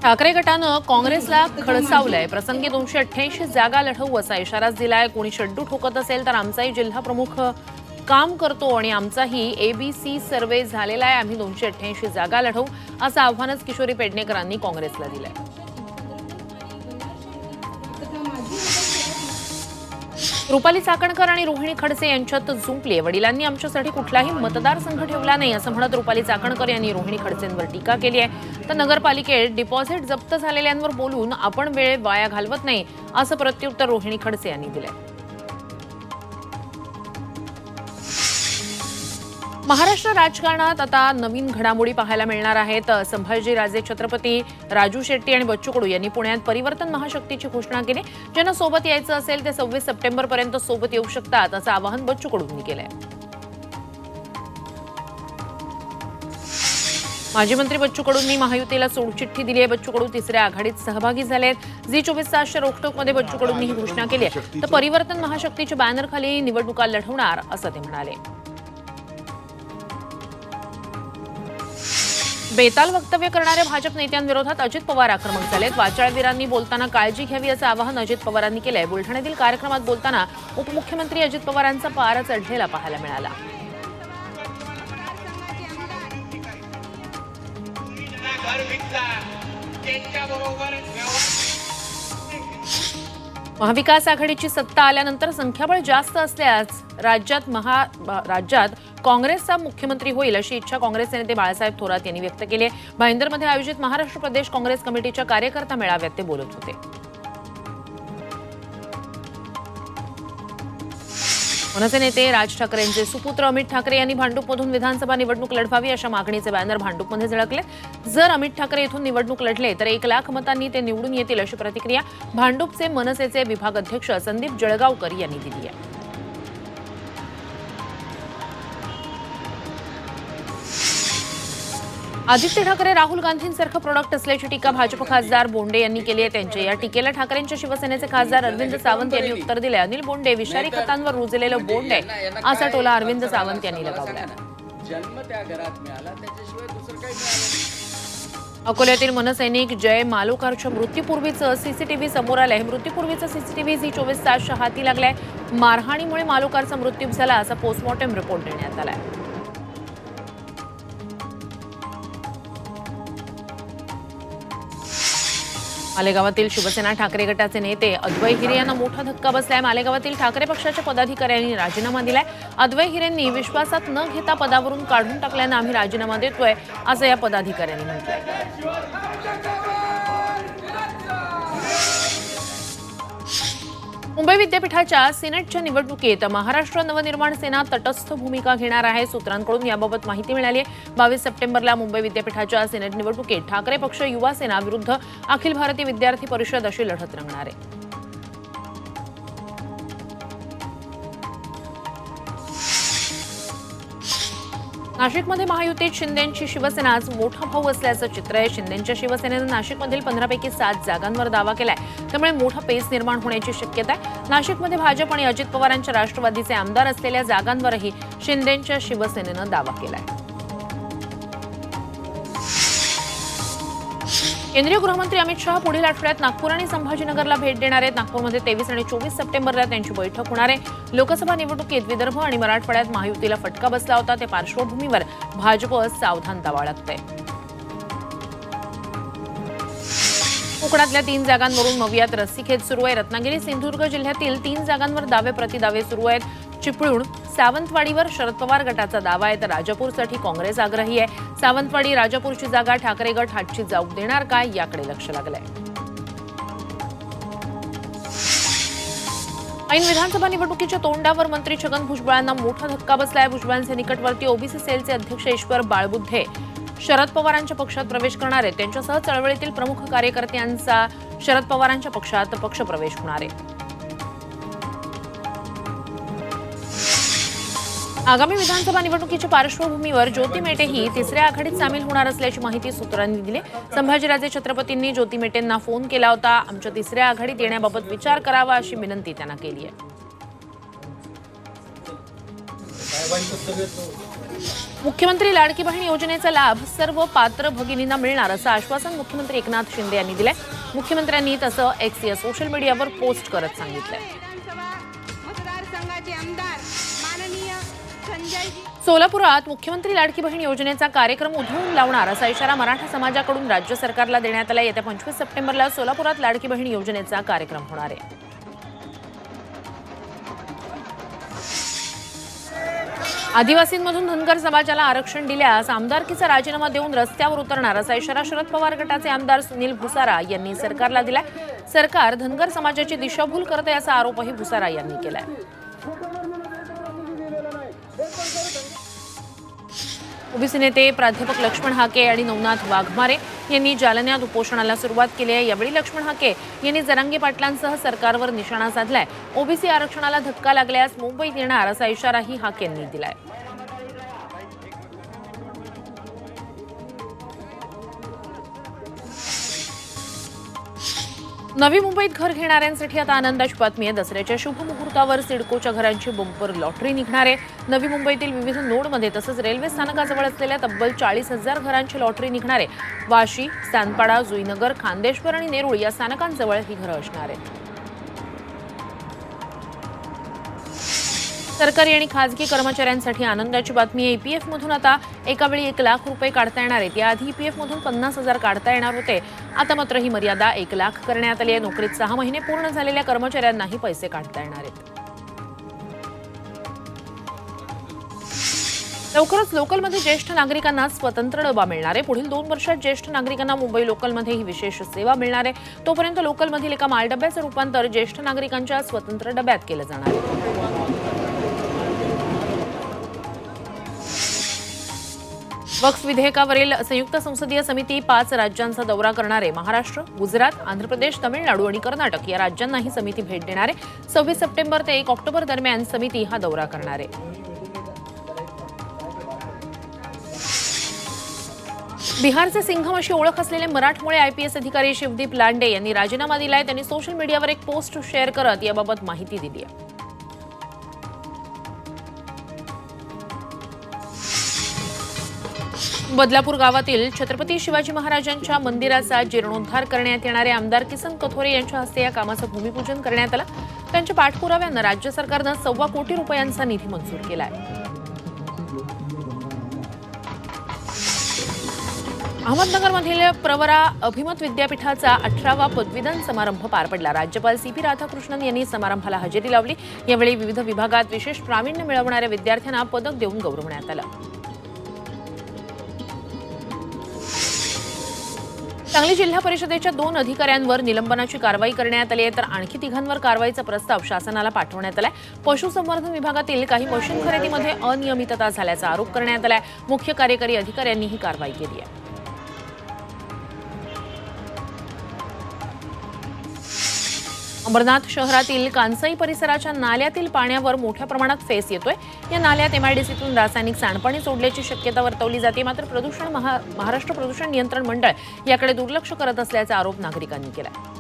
ठाकरे गटानं काँग्रेसला खडसावलंय। प्रसंगी 288 जागा लढवू असा इशाराच दिलाय। कोणी शड्डू ठोकत असेल तर आमचाही जिल्हा प्रमुख काम करतो आणि आमचाही एबीसी सर्वे झालेला आहे। आम्ही 288 जागा लढवू असं आव्हानच किशोरी पेडणेकरांनी काँग्रेसला दिलंय। रुपाली चाकणकर आणि रोहिणी खडसे यांच्यात जुंपली। वडिलांनी आमच्यासाठी कुठलाही मतदारसंघ ठेवला नाही असं म्हणत रुपाली चाकणकर यांनी रोहिणी खडसेंवर टीका केली आहे। तर नगरपालिकेत डिपॉझिट जप्त झालेल्यांवर बोलून आपण वेळ वाया घालवत नाही असं प्रत्युत्तर रोहिणी खडसे यांनी दिलंय। महाराष्ट्र राजकारणात आता नवीन घडामोडी पाहायला मिळणार आहेत। संभाजीराजे छत्रपती, राजू शेट्टी आणि बच्चू कडू यांनी पुण्यात परिवर्तन महाशक्तीची घोषणा केली। ज्यांना सोबत यायचं असेल ते 26 सप्टेंबरपर्यंत सोबत येऊ शकतात असं आवाहन बच्चू कडूंनी केलंय। माजी मंत्री बच्चू कडूंनी महायुतीला सोडचिठ्ठी दिली आहे। बच्चू कडू तिसऱ्या आघाडीत सहभागी झाले आहेत। जी24 तासच्या रोखठोकमध्ये बच्चू कडूंनी ही घोषणा केली आहे। तर परिवर्तन महाशक्तीच्या बॅनरखाली निवडणुका लढवणार असं ते म्हणाले। बेताल वक्तव्य करणाऱ्या भाजप नेत्यांविरोधात अजित पवार आक्रमक झालेत। वाचाळवीरांनी बोलताना काळजी घ्यावी असं आवाहन अजित पवारांनी केलंय। बुलढाण्यातील कार्यक्रमात बोलताना उपमुख्यमंत्री अजित पवारांचा पारा चढलेला पाहायला मिळाला। महाविकास आघाडीची सत्ता आल्यानंतर संख्याबळ जास्त असल्यास राज्यात काँग्रेसचा मुख्यमंत्री होईल अशी इच्छा काँग्रेसचे नेते बाळासाहेब थोरात यांनी व्यक्त केली आहे। भाईंदरमध्ये आयोजित महाराष्ट्र प्रदेश काँग्रेस कमिटीच्या कार्यकर्ता मेळाव्यात ते बोलत होते। मनसे नेते राज ठाकरेंचे सुपुत्र अमित ठाकरे यांनी भांडूपमधून विधानसभा निवडणूक लढवावी अशा मागणीचे बॅनर भांडूपमध्ये झळकले। जर अमित ठाकरे इथून निवडणूक लढले तर 1 लाख मतांनी ते निवडून येतील अशी प्रतिक्रिया भांडूपचे मनसेचे विभाग अध्यक्ष संदीप जळगावकर यांनी दिली आहे। आदित्य ठाकरे राहुल गांधींसारखं प्रोडक्ट असल्याची टीका भाजप खासदार बोंडे यांनी केली आहे। त्यांच्या या टीकेला ठाकरेंच्या शिवसेनेचे खासदार अरविंद सावंत यांनी उत्तर दिले। अनिल बोंडे विषारी खतांवर रुजलेलं बोंडे असा टोला अरविंद सावंत यांनी लगावला। अकोल्यातील मनसैनिक जय मालोकारच्या मृत्यूपूर्वीचं सीसीटीव्ही समोर आलंय। मृत्यूपूर्वीचं सीसीटीव्ही जी24 तासच्या हाती लागलंय। मारहाणीमुळे मालोकारचा मृत्यू झाला असा पोस्टमॉर्टम रिपोर्ट देण्यात आलाय। मालेगावातील शिवसेना ठाकरे गटाचे नेते अद्वै हिरे यांना मोठा धक्का बसलाय। मालेगावातील ठाकरे पक्षाच्या पदाधिकाऱ्यांनी राजीनामा दिलाय। अद्वै हिरेंनी विश्वासात न घेता पदावरून काढून टाकल्यानं आम्ही राजीनामा देतोय असं या पदाधिकाऱ्यांनी म्हटलंय। मुंबई विद्यापीठाच्या सिनेटच्या निवडणुकीत महाराष्ट्र नवनिर्माण सेना तटस्थ भूमिका घेणार आहे। सूत्रांकडून याबाबत माहिती मिळाली आहे। 22 सप्टेंबरला मुंबई विद्यापीठाच्या सिनेट निवडणुकीत ठाकरे पक्ष युवा सेना विरुद्ध अखिल भारतीय विद्यार्थी परिषद अशी लढत रंगणार आहे। नाशिकमध्ये महायुतीत शिंदेंची शिवसेना आज मोठा भाऊ असल्याचं चित्र आहे। शिंदेंच्या शिवसेनेनं नाशिकमधील 15 पैकी 7 जागांवर दावा केलाय। त्यामुळे मोठा पेच निर्माण होण्याची शक्यता आहे। नाशिकमध्ये भाजप आणि अजित पवारांच्या राष्ट्रवादीचे आमदार असलेल्या जागांवरही शिंदेंच्या शिवसेनेनं दावा केलाय। केंद्रीय गृहमंत्री अमित शहा पुढील आठवड्यात नागपूर आणि संभाजीनगरला भेट देणार आहेत। नागपूरमध्ये 23 आणि 24 सप्टेंबरला त्यांची बैठक होणार आहे। लोकसभा निवडणुकीत विदर्भ आणि मराठवाड्यात महायुतीला फटका बसला होता। त्या पार्श्वभूमीवर भाजप सावधानता बाळगतंय। कोकणातल्या 3 जागांवरून मवियात रस्सीखेच सुरू आहे। रत्नागिरी सिंधुदुर्ग जिल्ह्यातील 3 जागांवर दावे प्रतिदावे सुरू आहेत। चिपळूण सावंतवाडीवर शरद पवार गटाचा दावा आहे तर राजापूरसाठी काँग्रेस आग्रही आहे। सावंतवाडी राजापूरची जागा ठाकरे गट हातची जाऊ देणार काय याकडे लक्ष लागलंय। ऐन विधानसभा निवडणुकीच्या तोंडावर मंत्री छगन भुजबळांना मोठा धक्का बसलाय। भुजबळांचे निकटवर्ती ओबीसी सेलचे अध्यक्ष ईश्वर बाळबुद्धे शरद पवारांच्या पक्षात प्रवेश करणार आहेत। त्यांच्यासह चळवळीतील प्रमुख कार्यकर्त्यांचा शरद पवारांच्या पक्षात पक्षप्रवेश होणार आहे। आगामी विधानसभा निवडणुकीच्या पार्श्वभूमीवर ज्योती मेटे ही तिसऱ्या आघाडीत सामील होणार असल्याची माहिती सूत्रांनी दिली। संभाजीराजे छत्रपतींनी ज्योती मेटेंना फोन केला होता। आमच्या तिसऱ्या आघाडीत येण्याबाबत विचार करावा अशी विनंती त्यांना केली आहे। मुख्यमंत्री लाडकी बहीण योजनेचा लाभ सर्व पात्र भगिनींना मिळणार असं आश्वासन मुख्यमंत्री एकनाथ शिंदे यांनी दिलंय। मुख्यमंत्र्यांनी तसं एक्स या सोशल मीडियावर पोस्ट करत सांगितलंय। सोलापुरात मुख्यमंत्री लाडकी बहीण योजनेचा कार्यक्रम उधळून लावणार असा इशारा मराठा समाजाकडून राज्य सरकारला देण्यात आला। येत्या 25 सप्टेंबरला सोलापुरात लाडकी बहीण योजनेचा कार्यक्रम होणार आहे। आदिवासींमधून धनगर समाजाला आरक्षण दिल्यास आमदारकीचा राजीनामा देऊन रस्त्यावर उतरणार असा इशारा शरद पवार गटाचे आमदार सुनील भुसारा यांनी सरकारला दिलाय। सरकार धनगर समाजाची दिशाभूल करते असा आरोपही भुसारा यांनी केलाय। ओबीसी नेते प्राध्यापक लक्ष्मण हाके आणि नवनाथ वाघमारे यांनी जालन्यात उपोषणाला सुरुवात केली आहे। यावेळी लक्ष्मण हाके यांनी जरांगे पाटलांसह सरकारवर निशाणा साधलाय। ओबीसी आरक्षणाला धक्का लागल्यास मुंबईत येणार असा इशाराही हाके यांनी दिलाय। नवी मुंबईत घर घेणाऱ्यांसाठी आता आनंदाची बातमी आहे। दसऱ्याच्या शुभ मुहूर्तावर सिडकोच्या घरांची बंपर लॉटरी निघणार आहे। नवी मुंबईतील विविध नोडमध्ये तसंच रेल्वे स्थानकाजवळ असलेल्या तब्बल 40,000 घरांची लॉटरी निघणार आहे। वाशी, सांदपाडा, जुईनगर, खांदेश्वर आणि नेरूळ या स्थानकांजवळ ही घरं असणार आहेत। सरकारी आणि खासगी कर्मचाऱ्यांसाठी आनंदाची बातमी आहे। ईपीएफ मधून आता एका वेळी 1 लाख रुपये काढता येणार आहेत। याआधी ईपीएफ मधून 50,000 काढता येणार होते। आता मात्र ही मर्यादा 1 लाख करण्यात आली आहे। नोकरीत 6 महिने पूर्ण झालेल्या कर्मचाऱ्यांनाही पैसे काढता येणार आहेत। लवकरच लोकलमध्ये ज्येष्ठ नागरिकांना स्वतंत्र डबा मिळणार आहे। पुढील 2 वर्षात ज्येष्ठ नागरिकांना मुंबई लोकलमध्ये ही विशेष सेवा मिळणार आहे। तोपर्यंत लोकलमधील एका मालडब्याचं रूपांतर ज्येष्ठ नागरिकांच्या स्वतंत्र डब्यात केलं जाणार आहे। वक्फ विधेयकावरील संयुक्त संसदीय समिती 5 राज्यांचा दौरा करणार आहे। महाराष्ट्र, गुजरात, आंध्र प्रदेश, तमिळनाडू आणि कर्नाटक या राज्यांना ही समिती भेट देणार आहे। 26 सप्टेंबर ते 1 ऑक्टोबर दरम्यान समिती हा दौरा करणार आहे। बिहारचे सिंघम अशी ओळख असलेले मराठमोळे आयपीएस अधिकारी शिवदीप लांडे यांनी राजीनामा दिलाय। त्यांनी सोशल मीडियावर एक पोस्ट शेअर करत याबाबत माहिती दिली आहे। बदलापूर गावातील छत्रपती शिवाजी महाराजांच्या मंदिराचा जीर्णोद्धार करण्यात येणारे आमदार किसन कथोरे यांच्या हस्ते या कामाचं भूमिपूजन करण्यात आलं। त्यांच्या पाठपुराव्यानं राज्य सरकारनं 1.25 कोटी रुपयांचा निधी मंजूर केला आहे। अहमदनगरमधील प्रवरा अभिमत विद्यापीठाचा 18वा पदवीदान समारंभ पार पडला। राज्यपाल सीपी राधाकृष्णन यांनी समारंभाला हजेरी लावली। यावेळी विविध विभागात विशेष प्रावीण्य मिळवणाऱ्या विद्यार्थ्यांना पदक देऊन गौरवण्यात आलं। सांगली जिल्हा परिषदेच्या 2 अधिकाऱ्यांवर निलंबनाची कारवाई करण्यात आली आहे, तर आणखी 3 कारवाईचा प्रस्ताव शासनाला पाठवण्यात आलाय। पशुसंवर्धन विभागातील काही मशीन खरेदीमध्ये अनियमितता झाल्याचा आरोप करण्यात आलाय। मुख्य कार्यकारी अधिकाऱ्यांनी ही कारवाई केली आहे। अंबरनाथ शहरातील कांसाई परिसराच्या नाल्यातील पाण्यावर मोठ्या प्रमाणात फेस येतोय। या नाल्यात एमआयडीसीतून रासायनिक सांडपाणी सोडल्याची शक्यता वर्तवली जाते। मात्र महाराष्ट्र प्रदूषण नियंत्रण मंडळ याकडे दुर्लक्ष करत असल्याचा आरोप नागरिकांनी केला।